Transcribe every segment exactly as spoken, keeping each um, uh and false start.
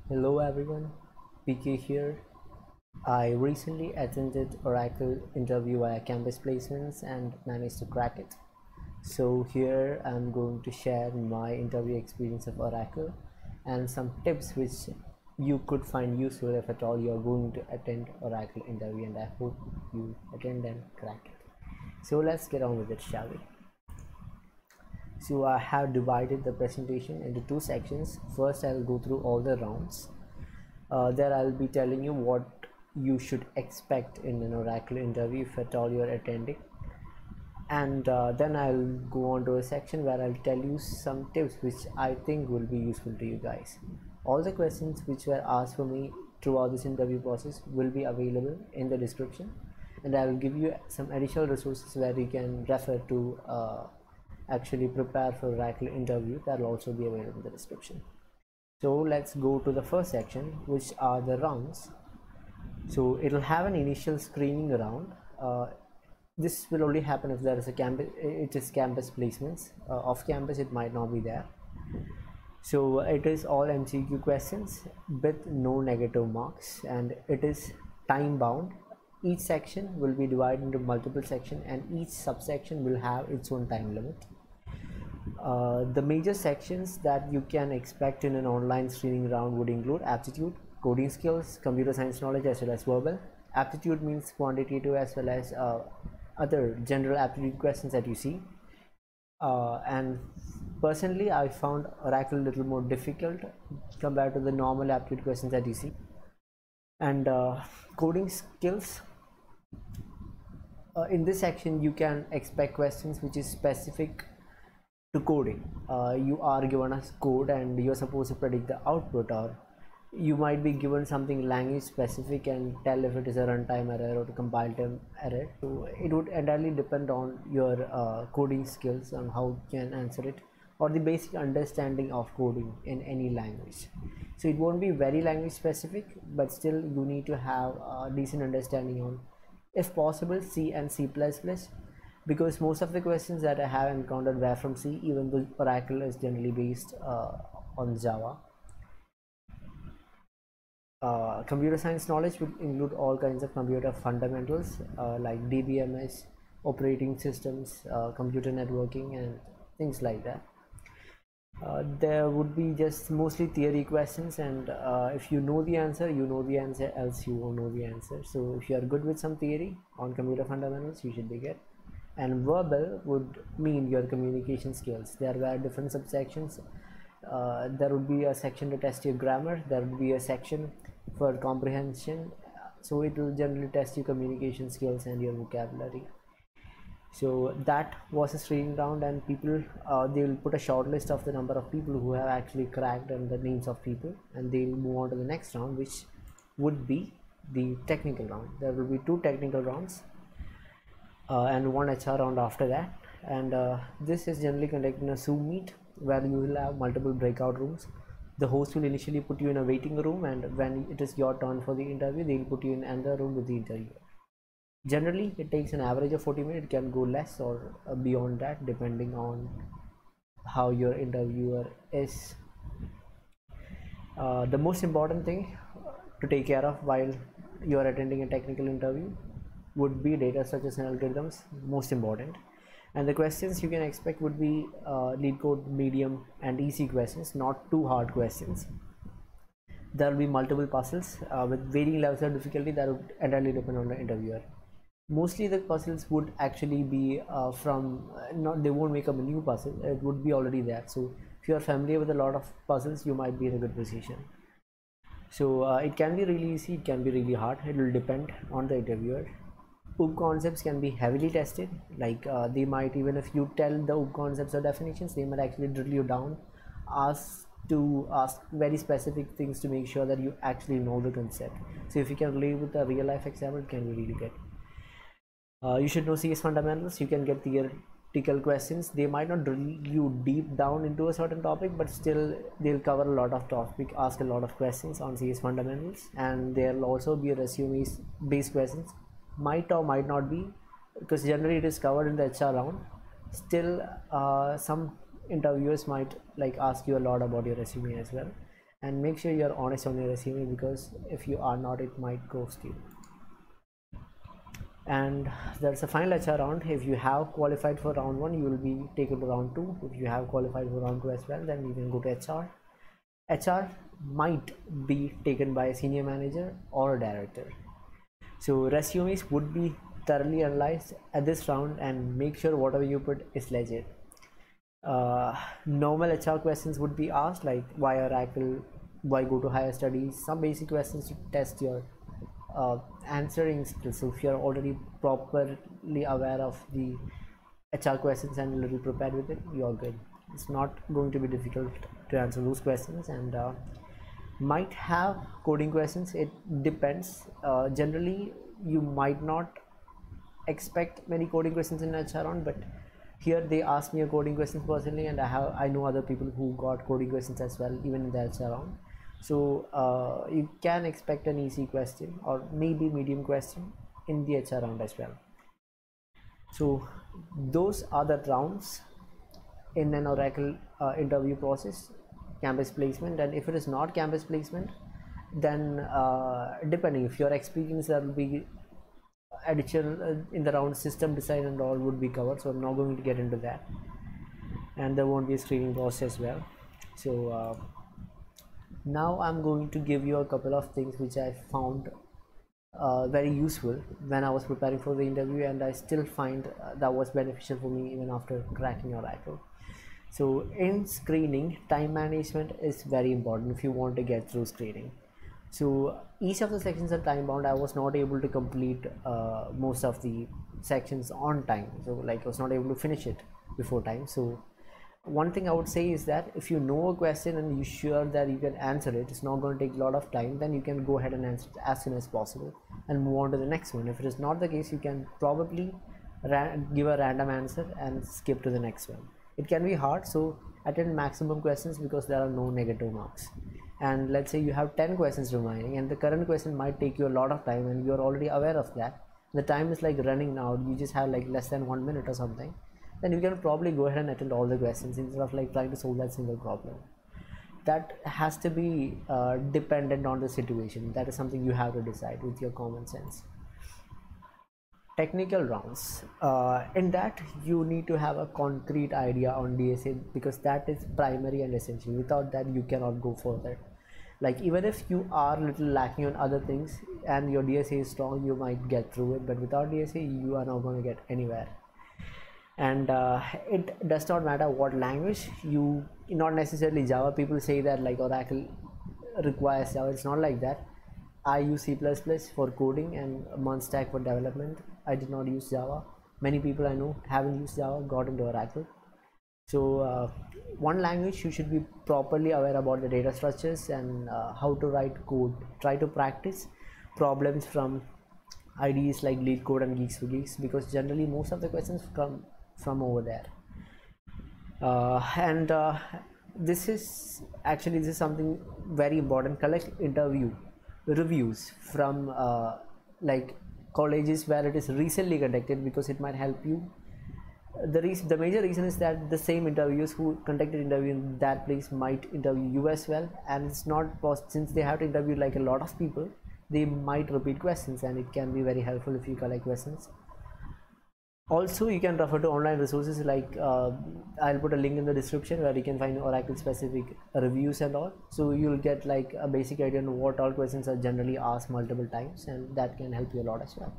Hello everyone, P K here. I recently attended Oracle interview via Campus Placements and managed to crack it. So here I'm going to share my interview experience of Oracle and some tips which you could find useful if at all you are going to attend Oracle interview, and I hope you attend and crack it. So let's get on with it, shall we? So I have divided the presentation into two sections. First, I'll go through all the rounds. Uh, there I'll be telling you what you should expect in an Oracle interview if at all you're attending, and uh, then I'll go on to a section where I'll tell you some tips which I think will be useful to you guys. All the questions which were asked for me throughout this interview process will be available in the description, and I will give you some additional resources where you can refer to uh, actually prepare for Oracle interview. That will also be available in the description. So let's go to the first section, which are the rounds. So it'll have an initial screening round. Uh, this will only happen if there is a campus, it is campus placements. Uh, off campus it might not be there. So it is all M C Q questions with no negative marks, and it is time bound. Each section will be divided into multiple sections, and each subsection will have its own time limit. Uh, the major sections that you can expect in an online screening round would include aptitude, coding skills, computer science knowledge, as well as verbal. Aptitude means quantitative as well as uh, other general aptitude questions that you see. Uh, and personally, I found Oracle a little more difficult compared to the normal aptitude questions that you see. And uh, coding skills. Uh, in this section, you can expect questions which is specific to coding. Uh, you are given a code and you're supposed to predict the output, or you might be given something language specific and tell if it is a runtime error or a compile time error. So it would entirely depend on your uh, coding skills on how you can answer it, or the basic understanding of coding in any language. So it won't be very language specific, but still you need to have a decent understanding on, if possible, C and C plus plus, because most of the questions that I have encountered were from C, even though Oracle is generally based uh, on Java. Uh, computer science knowledge would include all kinds of computer fundamentals uh, like D B M S, operating systems, uh, computer networking, and things like that. Uh, there would be just mostly theory questions, and uh, if you know the answer, you know the answer, else you won't know the answer. So if you are good with some theory on computer fundamentals, you should be good. And verbal would mean your communication skills. There were different subsections. Uh, there would be a section to test your grammar, there would be a section for comprehension, so it will generally test your communication skills and your vocabulary. So that was a screening round, and people uh, they will put a short list of the number of people who have actually cracked and the names of people, and they will move on to the next round, which would be the technical round. There will be two technical rounds uh, and one H R round after that, and uh, this is generally conducted in a Zoom meet where you will have multiple breakout rooms. The host will initially put you in a waiting room, and when it is your turn for the interview, they will put you in another room with the interviewer. Generally it takes an average of forty minutes. It can go less or uh, beyond that, depending on how your interviewer is. Uh, the most important thing to take care of while you are attending a technical interview would be data structures and algorithms, most important. And the questions you can expect would be uh, LeetCode, medium, and easy questions, not too hard questions. There will be multiple puzzles uh, with varying levels of difficulty. That would entirely depend on the interviewer. Mostly the puzzles would actually be uh, from uh, not they won't make up a new puzzle, it would be already there. So if you are familiar with a lot of puzzles, you might be in a good position. So uh, it can be really easy, it can be really hard, it will depend on the interviewer. O O B concepts can be heavily tested, like uh, they might, even if you tell the O O B concepts or definitions, they might actually drill you down, ask to ask very specific things to make sure that you actually know the concept. So if you can relate with a real life example, it can be really good. Uh, you should know C S fundamentals. You can get theoretical questions. They might not drill you deep down into a certain topic, but still they'll cover a lot of topic, ask a lot of questions on C S fundamentals, and there'll also be resume based questions. Might or might not be, because generally it is covered in the H R round. Still, uh, some interviewers might like ask you a lot about your resume as well. and make sure you're honest on your resume, because if you are not, it might ghost you. And there's a final H R round. If you have qualified for round one, you will be taken to round two. If you have qualified for round two as well, then you can go to H R. H R might be taken by a senior manager or a director. So resumes would be thoroughly analyzed at this round, and make sure whatever you put is legit. Uh, normal H R questions would be asked, like why Oracle, why go to higher studies, some basic questions to test your uh, answering skills. So if you're already properly aware of the H R questions and a little prepared with it, you're good. It's not going to be difficult to answer those questions. And uh, might have coding questions, it depends. Uh, generally you might not expect many coding questions in H R round, but here they asked me a coding questions personally, and I have I know other people who got coding questions as well, even in the H R round. So uh, you can expect an easy question or maybe medium question in the H R round as well. So those are the rounds in an Oracle uh, interview process, campus placement. And if it is not campus placement, then uh, depending if your experience, there will be additional uh, in the round, system design and all would be covered, so I'm not going to get into that. And there won't be a screening process as well. So uh, now I'm going to give you a couple of things which I found uh, very useful when I was preparing for the interview, and I still find uh, that was beneficial for me even after cracking Oracle. So in screening, time management is very important if you want to get through screening. So each of the sections are time bound. I was not able to complete uh, most of the sections on time, so like I was not able to finish it before time. So one thing I would say is that if you know a question and you're sure that you can answer it, it's not going to take a lot of time, then you can go ahead and answer it as soon as possible and move on to the next one. If it is not the case, you can probably give a random answer and skip to the next one. It can be hard, so attend maximum questions because there are no negative marks. And let's say you have ten questions remaining, and the current question might take you a lot of time, and you're already aware of that. The time is like running out, you just have like less than one minute or something, then you can probably go ahead and attend all the questions instead of like trying to solve that single problem. That has to be uh, dependent on the situation. That is something you have to decide with your common sense. Technical rounds, uh, in that you need to have a concrete idea on D S A, because that is primary and essential. Without that you cannot go further. Like even if you are a little lacking on other things and your D S A is strong, you might get through it, but without D S A you are not going to get anywhere. And uh, it does not matter what language you, not necessarily Java. People say that like Oracle requires Java. It's not like that. I use C plus plus for coding and Munstack for development. I did not use Java. Many people I know haven't used Java, got into Oracle. So uh, one language, you should be properly aware about the data structures and uh, how to write code. Try to practice problems from I D Es like LeetCode and Geeks for Geeks, because generally most of the questions come from over there. Uh, and uh, this is actually this is something very important. Collect interview reviews from uh, like colleges where it is recently conducted, because it might help you. The reason, the major reason is that the same interviewers who conducted interview in that place might interview you as well, and it's not possible, since they have to interview like a lot of people, they might repeat questions, and it can be very helpful if you collect questions. Also, you can refer to online resources like uh, I'll put a link in the description where you can find Oracle specific reviews and all, so you'll get like a basic idea on what all questions are generally asked multiple times, and that can help you a lot as well.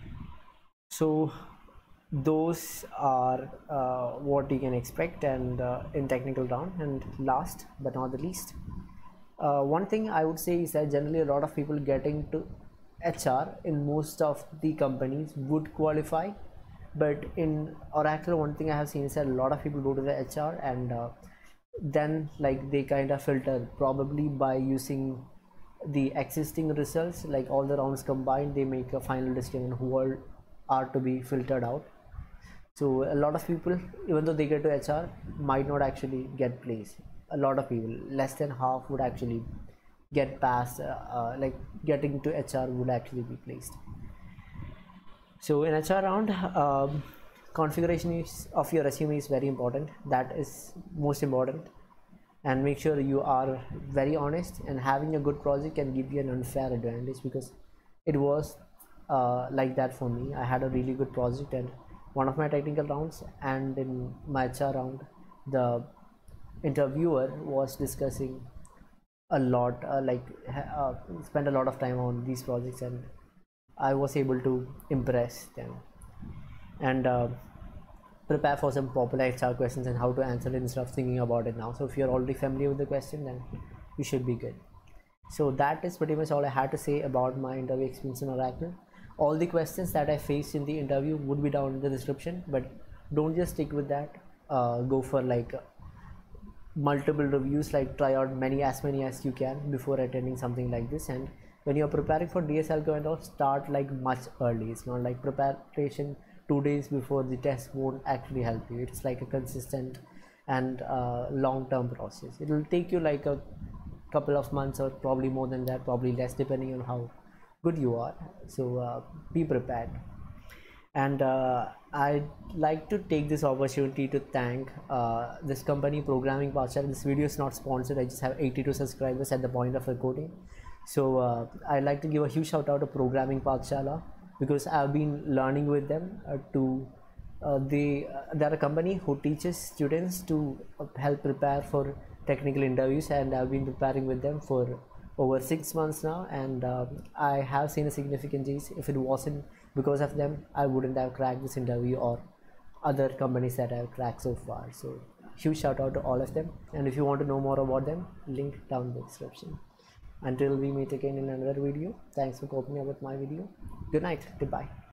So those are uh, what you can expect and uh, in technical round. And last but not the least, uh, one thing I would say is that generally a lot of people getting to H R in most of the companies would qualify, but in Oracle one thing I have seen is that a lot of people go to the H R and uh, then like they kind of filter probably by using the existing results, like all the rounds combined, they make a final decision who all are to be filtered out. So a lot of people, even though they get to H R, might not actually get placed. A lot of people, less than half, would actually get past uh, uh, like getting to H R would actually be placed. So in H R round, um, configuration is, of your resume is very important. That is most important. and make sure you are very honest, and having a good project can give you an unfair advantage, because it was uh, like that for me. I had a really good project and one of my technical rounds, and in my H R round the interviewer was discussing a lot, uh, like uh, spent a lot of time on these projects, and I was able to impress them and uh, prepare for some popular H R questions and how to answer it instead of thinking about it now. So if you're already familiar with the question, then you should be good. So that is pretty much all I had to say about my interview experience in Oracle. All the questions that I faced in the interview would be down in the description, but don't just stick with that. Uh, go for like multiple reviews, like try out many as many as you can before attending something like this. And when you're preparing for D S L Go and all, start like much early. It's not like preparation two days before the test won't actually help you. It's like a consistent and uh, long-term process. It will take you like a couple of months, or probably more than that, probably less, depending on how good you are. So uh, be prepared. And uh, I'd like to take this opportunity to thank uh, this company, Programming Pathshala. This video is not sponsored. I just have eighty-two subscribers at the point of recording. So uh, I'd like to give a huge shout out to Programming Pathshala, because I've been learning with them uh, to uh, they uh, they're a company who teaches students to uh, help prepare for technical interviews, and I've been preparing with them for over six months now, and uh, I have seen a significant change. If it wasn't because of them, I wouldn't have cracked this interview or other companies that I've cracked so far. So huge shout out to all of them, and if you want to know more about them, link down in the description. Until we meet again in another video, thanks for coping up with my video. Good night, goodbye.